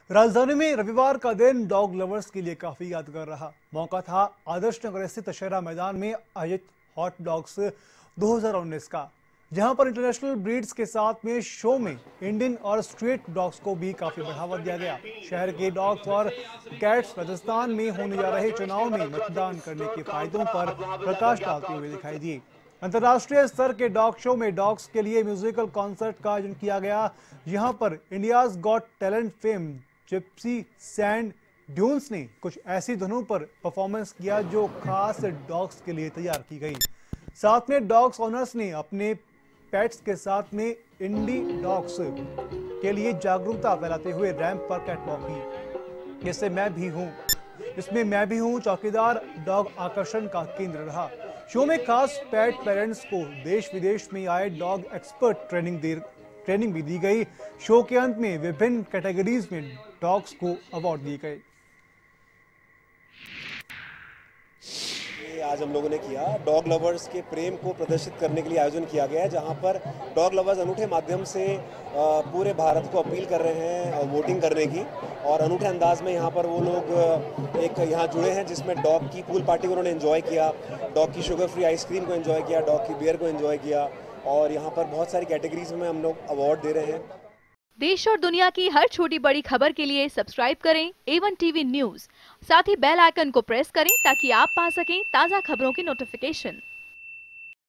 राजधानी में रविवार का दिन डॉग लवर्स के लिए काफी यादगार रहा। मौका था आदर्श नगर स्थित दशहरा मैदान में आयोजित हॉट डॉग्स 2019 का, जहां पर इंटरनेशनल ब्रीड्स के साथ में शो में इंडियन और स्ट्रीट डॉग्स को भी काफी बढ़ावा दिया गया। शहर के डॉग्स और कैट्स राजस्थान में होने जा रहे चुनाव में मतदान करने के फायदों पर प्रकाश डालते हुए दिखाई दिए। अंतर्राष्ट्रीय स्तर के डॉग शो में डॉग्स के लिए म्यूजिकल कॉन्सर्ट का आयोजन किया गया। यहां पर India's Got Talent fame Gypsy Sand Dunes ने कुछ ऐसी धुनों पर परफॉर्मेंस किया जो खास डॉग्स के लिए तैयार की गई। साथ में डॉग्स ओनर्स ने अपने पेट्स के साथ में इंडी डॉग्स के लिए जागरूकता फैलाते हुए रैंप पर कैटवॉक की। जैसे इसमें मैं भी हूं चौकीदार डॉग आकर्षण का केंद्र रहा। शो में खास पेट पेरेंट्स को देश विदेश में आए डॉग एक्सपर्ट ट्रेनिंग भी दी गई। शो के अंत में विभिन्न कैटेगरीज में डॉग्स को अवार्ड दिए गए। आज हम लोगों ने किया डॉग लवर्स के प्रेम को प्रदर्शित करने के लिए आयोजन किया गया है, जहां पर डॉग लवर्स अनूठे माध्यम से पूरे भारत को अपील कर रहे हैं वोटिंग करने की, और अनूठे अंदाज में यहां पर वो लोग एक यहां जुड़े हैं जिसमें डॉग की पूल पार्टी को उन्होंने एंजॉय किया, डॉग की शुगर फ्री आइसक्रीम को एंजॉय किया, डॉग की बियर को एंजॉय किया, और यहाँ पर बहुत सारी कैटेगरीज में हम लोग अवार्ड दे रहे हैं। देश और दुनिया की हर छोटी बड़ी खबर के लिए सब्सक्राइब करें A1 टीवी न्यूज़। साथ ही बेल आइकन को प्रेस करें ताकि आप पा सकें ताज़ा खबरों की नोटिफिकेशन।